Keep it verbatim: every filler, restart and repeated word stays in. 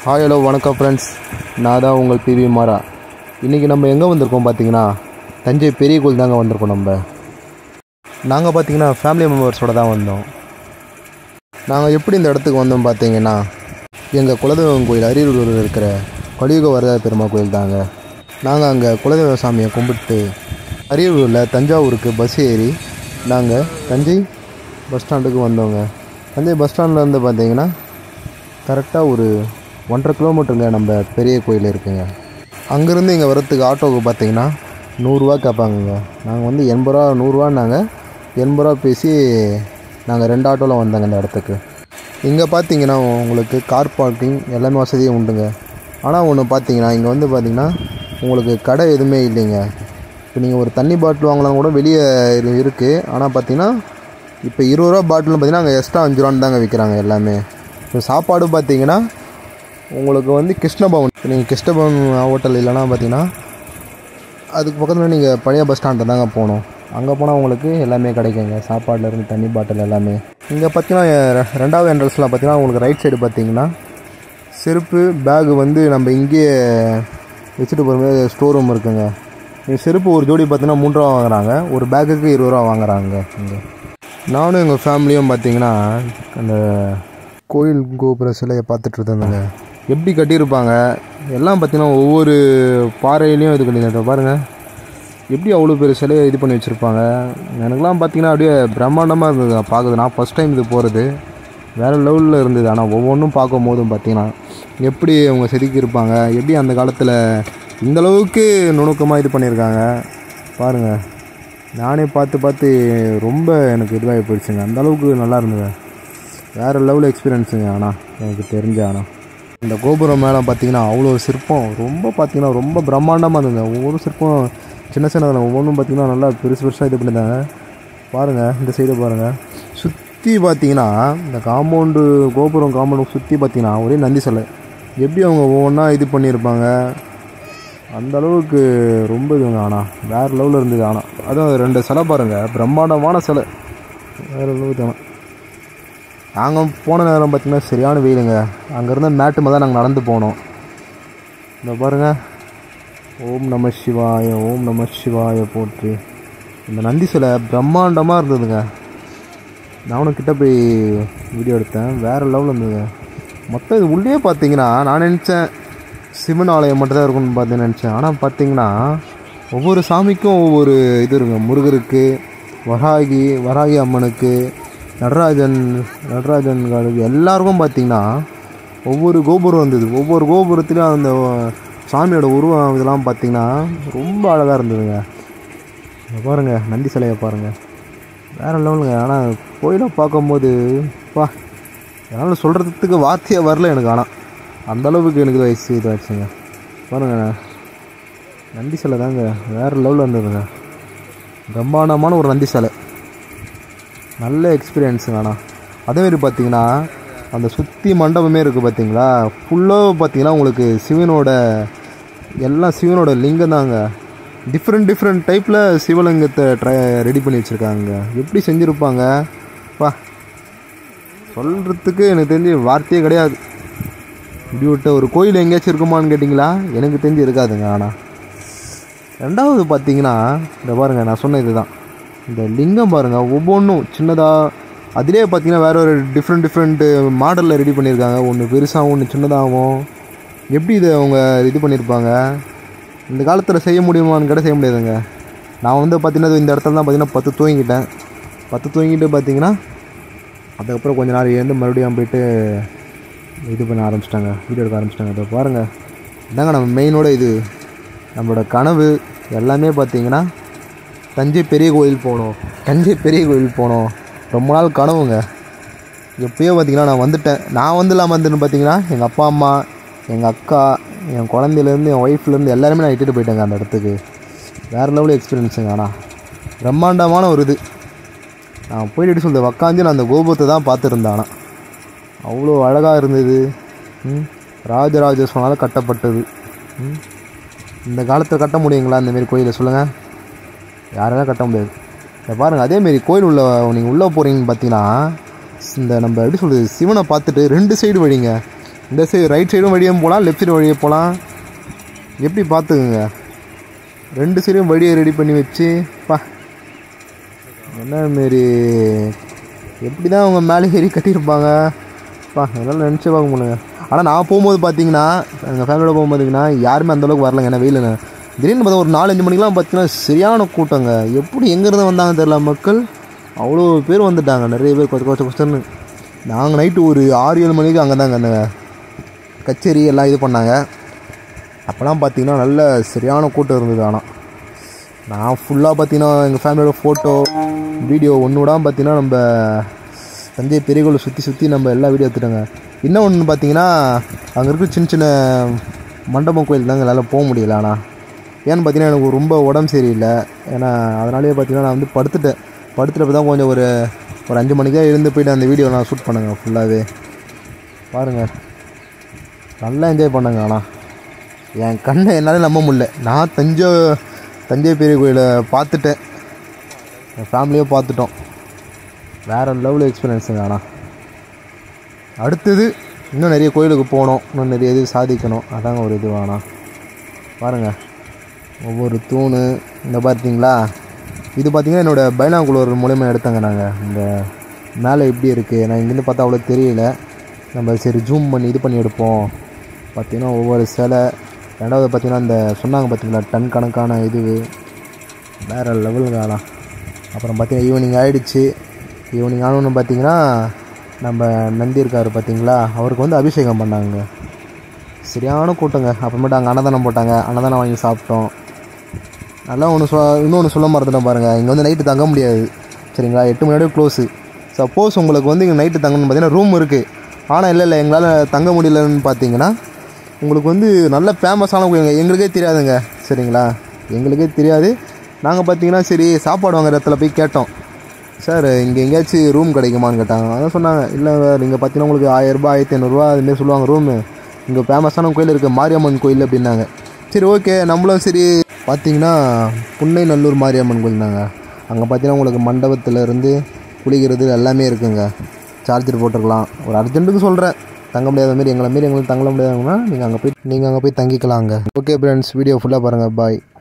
Hi hello வணக்கம் friends, நான் தான் உங்கள் பிவி மாரா. இன்றைக்கி நம்ம எங்கே வந்திருக்கோம் பார்த்தீங்கன்னா, தஞ்சை பெரிய கோயில் தாங்க வந்திருக்கோம். நம்ம நாங்கள் பார்த்தீங்கன்னா ஃபேமிலி மெம்பர்ஸோடு தான் வந்தோம். நாங்கள் எப்படி இந்த இடத்துக்கு வந்தோம் பார்த்தீங்கன்னா, எங்கள் குலதெய்வம் கோயில் அரியலூரில் இருக்கிற கலியுக வரத பெருமாள் கோயில் தாங்க. நாங்கள் அங்கே குலதெய்வ சாமியை கும்பிட்டு அரியலூரில் தஞ்சாவூருக்கு பஸ் ஏறி நாங்கள் தஞ்சை பஸ் ஸ்டாண்டுக்கு வந்தோங்க. தஞ்சை பஸ் ஸ்டாண்டில் வந்து பார்த்தீங்கன்னா கரெக்டாக ஒரு ஒன்றரை கிலோமீட்டருங்க நம்ம பெரிய கோயில் இருக்குங்க. அங்கேருந்து இங்கே வரத்துக்கு ஆட்டோவுக்கு பார்த்தீங்கன்னா நூறுரூவா கேட்பாங்கங்க. நாங்கள் வந்து எண்பது ரூபா நூறுரூவான்னாங்க. எண்பது ரூபா பேசி நாங்கள் ரெண்டு ஆட்டோவில் வந்தாங்க இந்த இடத்துக்கு. இங்கே பார்த்தீங்கன்னா உங்களுக்கு கார் பார்க்கிங் எல்லாமே வசதியும் உண்டுங்க. ஆனால் ஒன்று பார்த்தீங்கன்னா இங்கே வந்து பார்த்தீங்கன்னா உங்களுக்கு கடை எதுவுமே இல்லைங்க. இப்போ நீங்கள் ஒரு தண்ணி பாட்டில் வாங்கலாம் கூட வெளியே இருக்குது. ஆனால் பார்த்தீங்கன்னா இப்போ இருபது ரூபா பாட்டில்னு பார்த்தீங்கன்னா அங்கே எக்ஸ்ட்ரா அஞ்சு ரூபான்னு தாங்க விற்கிறாங்க எல்லாமே. இப்போ சாப்பாடு பார்த்தீங்கன்னா உங்களுக்கு வந்து கிருஷ்ணபவன், நீங்கள் கிருஷ்ணபவன் ஹோட்டல் இல்லைன்னா பார்த்தீங்கன்னா அதுக்கு பக்கத்தில் நீங்கள் பழைய பஸ் ஸ்டாண்டு தாங்க போகணும். அங்கே போனால் உங்களுக்கு எல்லாமே கிடைக்குங்க, சாப்பாடுலேருந்து தண்ணி பாட்டில் எல்லாமே. இங்கே பார்த்தீங்கன்னா ரெண்டாவது என்ட்ரன்ஸில் பார்த்தீங்கன்னா உங்களுக்கு ரைட் சைடு பார்த்தீங்கன்னா செருப்பு பேகு வந்து நம்ம இங்கேயே வச்சுட்டு போகிற மாதிரி ஸ்டோர் ரூம் இருக்குங்க. இங்கே செருப்பு ஒரு ஜோடி பார்த்தீங்கன்னா மூணு ரூபா வாங்குறாங்க, ஒரு பேக்குக்கு இருபது ரூபா வாங்குறாங்க. இங்கே நானும் எங்கள் ஃபேமிலியும் பார்த்தீங்கன்னா அந்த கோயில் கோபுர சிலையை பார்த்துட்டு இருந்தேங்க. எப்படி கட்டியிருப்பாங்க எல்லாம் பார்த்தீங்கன்னா ஒவ்வொரு பாறையிலையும் இது பண்ணியிருந்தேன். பாருங்கள் எப்படி அவ்வளோ பெரிய சிலையை இது பண்ணி வச்சுருப்பாங்க. எனக்குலாம் பார்த்தீங்கன்னா அப்படியே பிரம்மாண்டமாக இருந்தது பார்க்குறது. நான் ஃபஸ்ட் டைம் இது போகிறது வேறு லெவலில் இருந்தது. ஆனால் ஒவ்வொன்றும் பார்க்கும் போதும் பார்த்தீங்கன்னா எப்படி அவங்க செதுக்கியிருப்பாங்க, எப்படி அந்த காலத்தில் இந்தளவுக்கு நுணுக்கமாக இது பண்ணியிருக்காங்க பாருங்கள். நானே பார்த்து பார்த்து ரொம்ப எனக்கு இதுவாகி போயிடுச்சுங்க. அந்தளவுக்கு நல்லா இருந்தது, வேறு லெவல் எக்ஸ்பீரியன்ஸுங்க. ஆனால் எனக்கு தெரிஞ்ச ஆனால் இந்த கோபுரம் மேலே பார்த்தீங்கன்னா அவ்வளோ சிற்பம் ரொம்ப பார்த்தீங்கன்னா ரொம்ப பிரம்மாண்டமாக இருந்ததுங்க. ஒவ்வொரு சிற்பம் சின்ன சின்னதில் ஒவ்வொன்றும் பார்த்தீங்கன்னா நல்லா பெருசு பெருசாக இது பண்ணியிருந்தாங்க. பாருங்கள் இந்த சைடு பாருங்கள், சுற்றி பார்த்தீங்கன்னா இந்த காம்பவுண்டு கோபுரம் காம்பவுண்டு சுற்றி பார்த்தீங்கன்னா ஒரே நந்தி சிலை. எப்படி அவங்க ஒவ்வொன்றா இது பண்ணியிருப்பாங்க அந்தளவுக்கு ரொம்ப இதுங்க. ஆனால் வேறு லெவலில் இருந்தது. ஆனால் அதுவும் ரெண்டு சிலை பாருங்கள், பிரம்மாண்டமான சிலை, வேறு லெவலுக்கு. ஆனால் நாங்கள் போன நேரம் பார்த்திங்கன்னா சரியான வெயிலுங்க. அங்கேருந்து மேட்டு மேலே நாங்கள் நடந்து போனோம். இந்த பாருங்கள், ஓம் நம சிவாய ஓம் நம சிவாய போற்றி. இந்த நந்தி சிலை பிரம்மாண்டமாக இருந்ததுங்க. நானும் கிட்டே போய் வீடியோ எடுத்தேன், வேறு லெவலில் இருந்ததுங்க. மொத்தம் இது உள்ளே பார்த்தீங்கன்னா நான் நினச்சேன் சிவன் ஆலயம் மட்டும் தான் இருக்குன்னு பார்த்து நினச்சேன். ஆனால் பார்த்தீங்கன்னா ஒவ்வொரு சாமிக்கும் ஒவ்வொரு இது இருக்குங்க. முருகருக்கு, வராகி வராகி அம்மனுக்கு, நடராஜன் நடராஜன்களுக்கு எல்லாருக்கும் பார்த்திங்கன்னா ஒவ்வொரு கோபுரம் இருந்தது. ஒவ்வொரு கோபுரத்துலேயும் அந்த சாமியோட உருவம் இதெல்லாம் பார்த்திங்கன்னா ரொம்ப அழகாக இருந்ததுங்க. பாருங்கள் நந்தி சிலையை பாருங்கள், வேறு லெவலுங்க. ஆனால் கோயிலை பார்க்கும்போது பா என்னால் சொல்கிறதுக்கு வார்த்தையே வரல எனக்கு. ஆனால் அந்தளவுக்கு எனக்கு வயசு இதாச்சுங்க. பாருங்கள் நந்தி சிலை தாங்க வேறு லெவலில் இருந்ததுங்க. பிரம்மாண்டமான ஒரு நந்தி சிலை, நல்ல எக்ஸ்பீரியன்ஸுங்க. ஆனால் அதேமாரி பார்த்திங்கன்னா அந்த சுற்றி மண்டபமே இருக்குது பார்த்தீங்களா, ஃபுல்லாக பார்த்திங்கன்னா உங்களுக்கு சிவனோட எல்லாம் சிவனோட லிங்கம் தாங்க. டிஃப்ரெண்ட் டிஃப்ரெண்ட் டைப்பில் சிவலிங்கத்தை ட்ரை ரெடி பண்ணி வச்சுருக்காங்க. எப்படி செஞ்சுருப்பாங்க பா, சொல்கிறதுக்கு எனக்கு தெரிஞ்சு வார்த்தையே கிடையாது. இப்படி விட்ட ஒரு கோயில் எங்கேயாச்சும் இருக்குமான்னு கேட்டிங்களா, எனக்கு தெரிஞ்சு இருக்காதுங்க. ஆனால் ரெண்டாவது பார்த்திங்கன்னா இந்த பாருங்கள், நான் சொன்ன இது தான் இந்த லிங்கம் பாருங்கள், ஒவ்வொன்றும் சின்னதாக அதிலே பார்த்திங்கன்னா வேறு ஒரு டிஃப்ரெண்ட் டிஃப்ரெண்ட்டு மாடலில் ரெடி பண்ணியிருக்காங்க. ஒன்று பெருசாகவும் ஒன்று சின்னதாகவும். எப்படி இதை அவங்க இது பண்ணியிருப்பாங்க, இந்த காலத்தில் செய்ய முடியுமான்னு கேட்டால் செய்ய முடியாதுங்க. நான் வந்து பார்த்திங்கன்னா இந்த இடத்துல தான் பார்த்திங்கன்னா பத்து தூங்கிட்டேன். பத்து தூங்கிட்டு பார்த்திங்கன்னா அதுக்கப்புறம் கொஞ்சம் நாள் எழுந்து மறுபடியும் போய்ட்டு இது பண்ண ஆரம்பிச்சிட்டாங்க, வீடியோ எடுக்க ஆரம்பிச்சிட்டாங்க. அதை பாருங்கள், இதாங்க நம்ம மெயினோட இது நம்மளோட கனவு எல்லாமே பார்த்திங்கன்னா தஞ்சை பெரிய கோயில் போகணும், தஞ்சை பெரிய கோயில் போகணும். ரொம்ப நாள் கனவுங்க. எப்போயோ பார்த்திங்கன்னா நான் வந்துட்டேன். நான் வந்து இல்லாமல் வந்துன்னு பார்த்திங்கன்னா எங்கள் அப்பா அம்மா, எங்கள் அக்கா, என் குழந்தையிலேருந்து என் ஒய்ஃப்லேருந்து எல்லாருமே நான் இட்டுட்டு போயிட்டேங்க அந்த இடத்துக்கு. வேறு லெவலில் எக்ஸ்பீரியன்ஸுங்க. ஆனால் பிரம்மாண்டமான ஒரு இது. நான் போய்ட்டு எப்படி சொல்கிறது, உக்காந்து நான் அந்த கோபுரத்தை தான் பார்த்துருந்தேன். ஆனால் அவ்வளோ அழகாக இருந்தது. ராஜராஜ சோழனால் கட்டப்பட்டது. இந்த காலத்தில் கட்ட முடியுங்களா இந்தமாரி கோயிலை சொல்லுங்கள், யாராலும் கட்ட முடியாது. இதை பாருங்கள், அதேமாரி கோயில் உள்ள நீங்கள் உள்ளே போகிறீங்கன்னு பார்த்தீங்கன்னா இந்த நம்ம எப்படி சொல்கிறது சிவனை பார்த்துட்டு ரெண்டு சைடு வழிங்க. இந்த சைடு ரைட் சைடும் வழியும் போகலாம், லெஃப்ட் சைடு வழியே போகலாம். எப்படி பார்த்துக்குங்க, ரெண்டு சைடும் வழியை ரெடி பண்ணி வச்சு பா என்ன மாரி எப்படி தான் அவங்க மேலே ஏறி கட்டியிருப்பாங்க பா, அதெல்லாம் நினச்சி பார்க்க முடியுங்க. ஆனால் நான் போகும்போது பார்த்தீங்கன்னா, எங்கள் ஃபேமிலியோட போகும்போது பார்த்தீங்கன்னா யாருமே அந்தளவுக்கு வரலங்க. ஏன்னா வெயில் திடீர்னு பார்த்தா ஒரு நாலஞ்சு மணிக்கெலாம் பார்த்தீங்கன்னா சரியான கூட்டங்க. எப்படி எங்கேருந்து வந்தாங்க தெரியல, மக்கள் அவ்வளோ பேர் வந்துட்டாங்க, நிறைய பேர் கொஞ்சம் கொஞ்சம் கொஸ்டன்னு. நாங்கள் நைட்டு ஒரு ஆறு ஏழு மணிக்கு அங்கே தாங்க அந்த கச்சேரி எல்லாம் இது பண்ணாங்க. அப்போலாம் பார்த்தீங்கன்னா நல்ல சரியான கூட்டம் இருந்தது. ஆனால் நான் ஃபுல்லாக பார்த்தீங்கன்னா எங்கள் ஃபேமிலியோட ஃபோட்டோ வீடியோ ஒன்று விடாமல் பார்த்தீங்கன்னா நம்ம தஞ்சை பெரிய கோயிலை சுற்றி சுற்றி நம்ம எல்லா வீடியோ எடுத்துட்டோங்க. இன்னும் ஒன்று பார்த்தீங்கன்னா அங்கே இருக்க சின்ன சின்ன மண்டபம் கோயில் தாங்க எல்லாம் போக முடியல. ஆனால் ஏன்னு பார்த்தீங்கன்னா எனக்கு ரொம்ப உடம்பு சரியில்லை. ஏன்னா அதனாலேயே பார்த்தீங்கன்னா நான் வந்து படுத்துட்டேன். படுத்துட்டப்போ தான் கொஞ்சம் ஒரு ஒரு அஞ்சு மணிக்காக எழுந்து போய்ட்டு அந்த வீடியோ நான் ஷூட் பண்ணுங்க ஃபுல்லாகவே. பாருங்கள் நல்லா என்ஜாய் பண்ணுங்க. ஆனால் என் கண்ணை என்னால் நம்ப முடியல. நான் தஞ்சை தஞ்சை பெரிய கோயிலை பார்த்துட்டேன், என் ஃபேமிலியே பார்த்துட்டோம். வேறு லெவல் எக்ஸ்பீரியன்ஸுங்க. ஆனால் அடுத்தது இன்னும் நிறைய கோயிலுக்கு போகணும், இன்னும் நிறைய இது சாதிக்கணும். அதாங்க ஒரு இது. ஆனால் பாருங்கள் ஒவ்வொரு தூணு இந்த பார்த்தீங்களா, இது பார்த்திங்கன்னா என்னோடய பைனாகுலர் மூலயமா எடுத்தாங்க நாங்கள். இந்த மேலே எப்படி இருக்குது, நான் இங்கேருந்து பார்த்தா அவ்வளோ தெரியல. நம்ம சரி ஜூம் பண்ணி இது பண்ணி எடுப்போம். பார்த்திங்கன்னா ஒவ்வொரு சிலை. ரெண்டாவது பார்த்திங்கன்னா இந்த சொன்னாங்க பார்த்திங்களா டன் கணக்கான இது வேறு லெவலுங்க. ஆனால் அப்புறம் பார்த்திங்கன்னா ஈவினிங் ஆகிடுச்சு. ஈவினிங் ஆனோன்னு பார்த்திங்கன்னா நம்ம நந்தி இருக்கார் பார்த்திங்களா, அவருக்கு வந்து அபிஷேகம் பண்ணாங்க. சரியான கூட்டங்க. அப்புறமேட்டு அங்கே அன்னதானம் போட்டாங்க, அன்னதானம் வாங்கி சாப்பிட்டோம். நல்லா ஒன்று சொ இன்னொன்று சொல்ல மறந்துட்டேன் பாருங்கள், இங்கே வந்து நைட்டு தங்க முடியாது சரிங்களா, எட்டு மணியோடய க்ளோஸு. சப்போஸ் உங்களுக்கு வந்து இங்கே நைட்டு தங்கணும்னு பார்த்தீங்கன்னா ரூம் இருக்குது. ஆனால் இல்லை இல்லை எங்களால் தங்க முடியலன்னு பார்த்தீங்கன்னா உங்களுக்கு வந்து நல்ல ஃபேமஸான கோயிலுங்க. எங்களுக்கே தெரியாதுங்க சரிங்களா, எங்களுக்கே தெரியாது. நாங்கள் பார்த்தீங்கன்னா சரி சாப்பாடு வாங்குற இடத்துல போய் கேட்டோம், சார் இங்கே எங்கேயாச்சும் ரூம் கிடைக்குமான்னு கேட்டாங்க. அதான் சொன்னாங்க, இல்லை நீங்கள் பார்த்தீங்கன்னா உங்களுக்கு ஆயிரரூபா ஆயிரத்தி ஐநூறுரூவா அதுமாரி சொல்லுவாங்க ரூமு. இங்கே ஃபேமஸான கோயில் இருக்குது, மாரியம்மன் கோயில் அப்படின்னாங்க. சரி ஓகே நம்மளும் சரி. பார்த்தீங்கன்னா புன்னை நல்லூர் மாரியம்மன் கோயில் தாங்க. அங்கே பார்த்தீங்கன்னா உங்களுக்கு மண்டபத்திலேருந்து குளிக்கிறது எல்லாமே இருக்குங்க. சார்ஜர் போட்டுருக்கலாம். ஒரு அர்ஜென்ட்டுக்கு சொல்கிறேன், தங்க முடியாத மாரி எங்களை மாரி எங்களுக்கு தங்க முடியாதவங்கன்னா நீங்கள் அங்கே போய் நீங்கள் அங்கே போய் தங்கிக்கலாங்க. ஓகே ஃப்ரெண்ட்ஸ், வீடியோ ஃபுல்லாக பாருங்கள். பாய்.